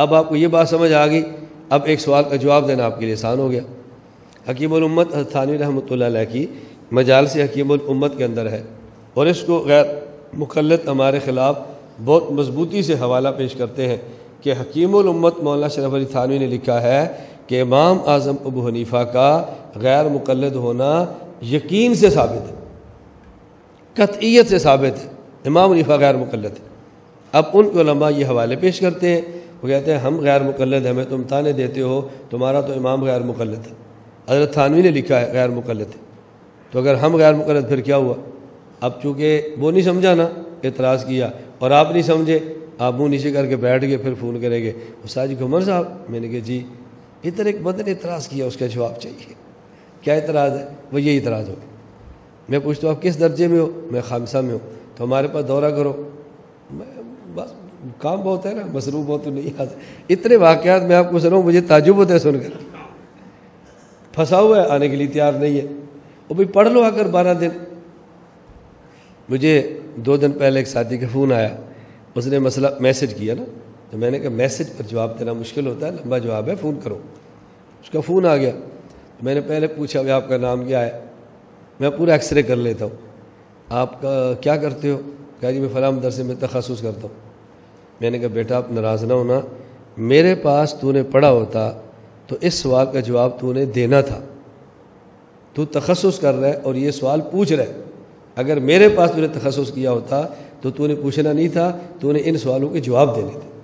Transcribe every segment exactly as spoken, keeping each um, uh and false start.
اب آپ کو یہ بات سمجھ آ گئی، اب ایک سوال کا جواب دینا آپ کے لیے آسان ہو گیا۔ حکیم الامت حضرت تھانوی رحمۃ اللہ علیہ کی مجالس حکیم الامت کے اندر ہے، اور اس کو غیر مقلد ہمارے خلاف بہت مضبوطی سے حوالہ پیش کرتے ہیں کہ حکیم الامت مولانا شرف علی تھانوی نے لکھا ہے کہ امام اعظم ابو حنیفہ کا غیر مقلد ہونا یقین سے ثابت ہے، قطعیت سے ثابت ہے، امام حنیفہ غیر مقلد ہے۔ اب ان علماء یہ حوالے پیش کرتے ہیں، وہ کہتے ہیں ہم غیر مقلد ہیں، ہمیں تم تانے دیتے ہو، تمہارا تو امام غیر مقلد ہے، حضرت تھانوی نے لکھا ہے غیر مقلد ہے، تو اگر ہم غیر مقلد پھر کیا ہوا؟ اب چونکہ وہ نہیں سمجھا نا، اعتراض کیا، اور آپ نہیں سمجھے، آپ منہ نیچے کر کے بیٹھ گئے، پھر فون کریں گے استاد جی عمر صاحب، میں نے کہا جی ادھر ایک بندے نے اعتراض کیا، اس کا جواب چاہیے، کیا اعتراض ہے؟ وہ یہ اعتراض ہو۔ میں پوچھتا ہوں آپ کس درجے میں ہو؟ میں خامسہ میں ہوں، تو ہمارے پاس دورہ کرو، بس کام بہت ہے نا، مصروف بہت تو نہیں آتا۔ اتنے واقعات میں آپ کو سناؤں، مجھے تعجب ہوتا ہے سن کر، پھنسا ہوا ہے، آنے کے لیے تیار نہیں ہے، وہ بھی پڑھ لو آ کر بارہ دن۔ مجھے دو دن پہلے ایک ساتھی کا فون آیا، اس نے مسئلہ میسج کیا نا، تو میں نے کہا میسج پر جواب دینا مشکل ہوتا ہے، لمبا جواب ہے، فون کرو۔ اس کا فون آ گیا، میں نے پہلے پوچھا بھائی آپ کا نام کیا ہے، میں پورا ایکس رے کر لیتا ہوں، آپ کا کیا کرتے ہو؟ کہا جی میں فلاں مدرسے میں تخصص کرتا ہوں۔ میں نے کہا بیٹا آپ ناراض نہ ہونا، میرے پاس تو نے پڑھا ہوتا تو اس سوال کا جواب تو نے دینا تھا، تو تخصص کر رہا ہے اور یہ سوال پوچھ رہا ہے، اگر میرے پاس تو نے تخصص کیا ہوتا تو تو نے پوچھنا نہیں تھا، تو نے ان سوالوں کے جواب دینے تھے۔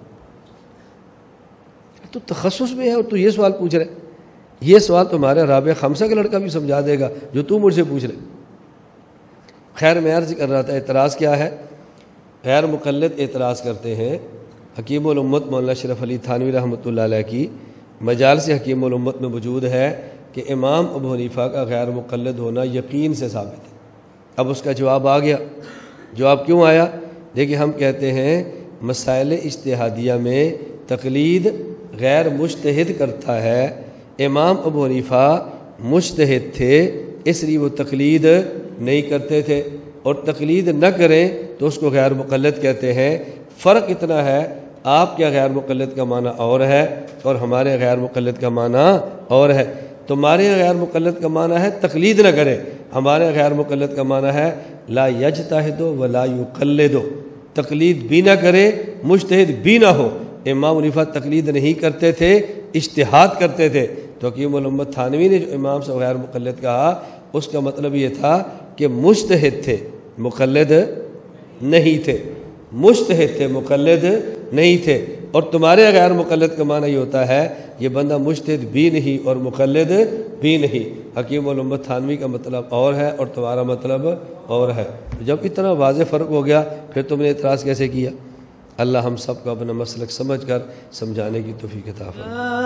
تو تخصص میں ہے اور تو یہ سوال پوچھ رہے، یہ سوال تمہارے رابعہ خمسہ کا لڑکا بھی سمجھا دے گا جو تو مجھ سے پوچھ رہے۔ خیر میں عرض کر رہا تھا اعتراض کیا ہے؟ غیر مقلد اعتراض کرتے ہیں حکیم الامت مولانا شرف علی تھانوی رحمۃ اللہ علیہ کی مجالس حکیم الامت میں موجود ہے کہ امام ابو حنیفہ کا غیر مقلد ہونا یقین سے ثابت ہے۔ اب اس کا جواب آ گیا۔ جواب کیوں آیا؟ دیکھیے ہم کہتے ہیں مسائل اجتہادیہ میں تقلید غیر مجتہد کرتا ہے، امام ابو حنیفہ مجتہد تھے اس لیے وہ تقلید نہیں کرتے تھے، اور تقلید نہ کریں تو اس کو غیر مقلد کہتے ہیں۔ فرق اتنا ہے، آپ کے غیر مقلد کا معنی اور ہے اور ہمارے غیر مقلد کا معنی اور ہے۔ تمہارے غیر مقلد کا معنی ہے تقلید نہ کرے، ہمارے غیر مقلد کا معنی ہے لا یجتہد ولا یقلد، تقلید بھی نہ کرے مجتہد بھی نہ ہو۔ امام حنیفہ تقلید نہیں کرتے تھے، اجتہاد کرتے تھے، تو حکیم الامت تھانوی نے جو امام سے غیر مقلد کہا اس کا مطلب یہ تھا کہ مجتہد تھے مقلد نہیں تھے، مجتہد تھے مقلد نہیں تھے۔ اور تمہارے غیر مقلد کا معنی یہ ہوتا ہے یہ بندہ مجتہد بھی نہیں اور مقلد بھی نہیں۔ حکیم الامت تھانوی کا مطلب اور ہے اور تمہارا مطلب اور ہے۔ جب اتنا واضح فرق ہو گیا پھر تم نے اعتراض کیسے کیا؟ اللہ ہم سب کو اپنا مسلک سمجھ کر سمجھانے کی توفیق عطا فرمائے۔